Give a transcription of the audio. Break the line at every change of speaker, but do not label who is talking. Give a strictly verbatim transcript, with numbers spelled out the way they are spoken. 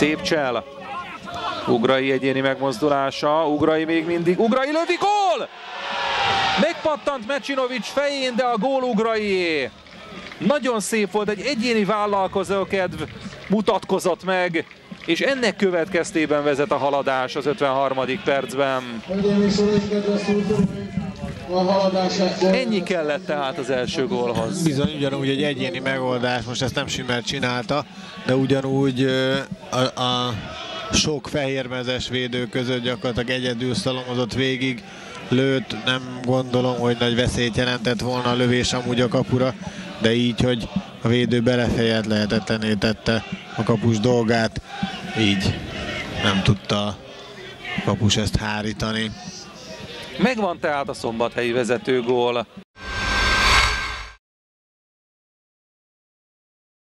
Szép csel. Ugrai egyéni megmozdulása, Ugrai még mindig, Ugrai lövi, gól! Megpattant Mečinović fején, de a gól Ugraié. Nagyon szép volt, egy egyéni vállalkozókedv mutatkozott meg, és ennek következtében vezet a Haladás az ötvenharmadik percben. Ennyi kellett tehát az első gólhoz.
Bizony, ugyanúgy egy egyéni megoldás, most ezt nem Simmer csinálta, de ugyanúgy a, a sok fehérmezes védő között gyakorlatilag egyedül szalomozott végig, lőtt, nem gondolom, hogy nagy veszélyt jelentett volna a lövés amúgy a kapura, de így, hogy a védő belefejelt, lehetetlené tette a kapus dolgát, így nem tudta a kapus ezt hárítani.
Megvan tehát a szombathelyi vezető gól.